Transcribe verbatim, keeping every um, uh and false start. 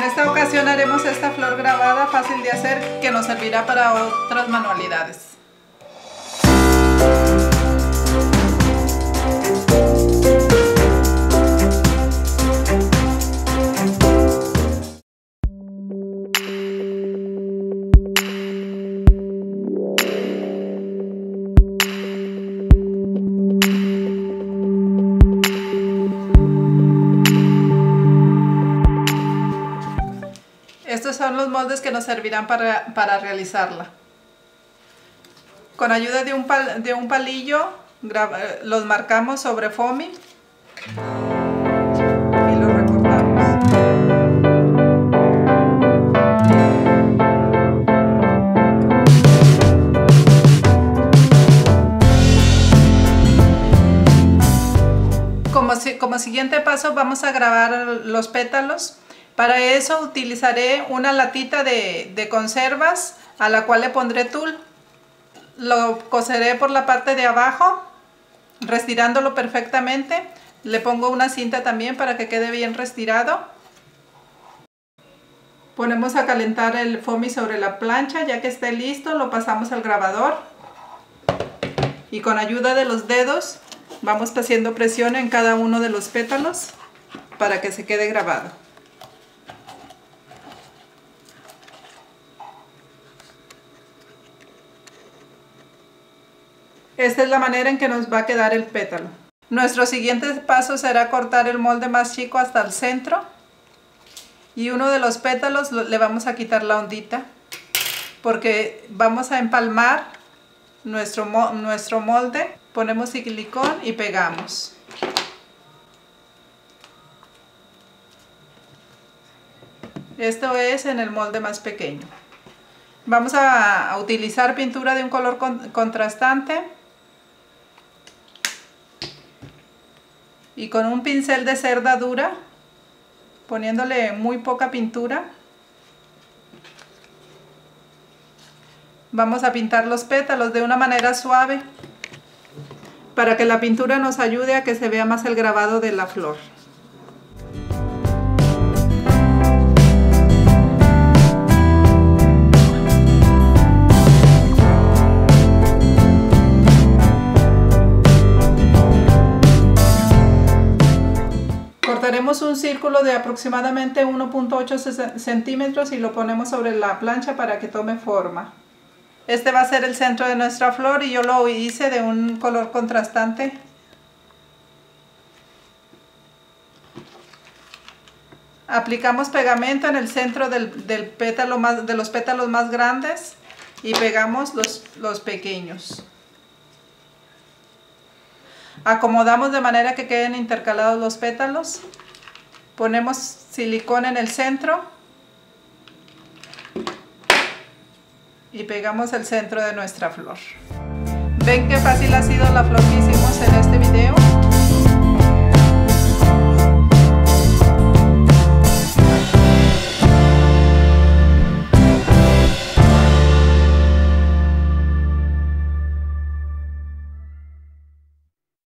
esta ocasión haremos esta flor grabada fácil de hacer que nos servirá para otras manualidades. Estos son los moldes que nos servirán para, para realizarla. Con ayuda de un, pal, de un palillo los marcamos sobre foamy y los recortamos. Como, como siguiente paso vamos a grabar los pétalos. Para eso utilizaré una latita de, de conservas a la cual le pondré tul. Lo coseré por la parte de abajo, restirándolo perfectamente. Le pongo una cinta también para que quede bien restirado. Ponemos a calentar el foamy sobre la plancha. Ya que esté listo, lo pasamos al grabador. Y con ayuda de los dedos vamos haciendo presión en cada uno de los pétalos para que se quede grabado. Esta es la manera en que nos va a quedar el pétalo. Nuestro siguiente paso será cortar el molde más chico hasta el centro. Y uno de los pétalos le vamos a quitar la ondita, porque vamos a empalmar nuestro, nuestro molde. Ponemos silicón y pegamos. Esto es en el molde más pequeño. Vamos a, a utilizar pintura de un color con, contrastante. Y con un pincel de cerda dura, poniéndole muy poca pintura, vamos a pintar los pétalos de una manera suave para que la pintura nos ayude a que se vea más el grabado de la flor. Cortaremos un círculo de aproximadamente uno punto ocho centímetros y lo ponemos sobre la plancha para que tome forma. Este va a ser el centro de nuestra flor y yo lo hice de un color contrastante. Aplicamos pegamento en el centro del, del pétalo más, de los pétalos más grandes y pegamos los, los pequeños. Acomodamos de manera que queden intercalados los pétalos. Ponemos silicón en el centro y pegamos el centro de nuestra flor. ¿Ven qué fácil ha sido la flor que hicimos en este video?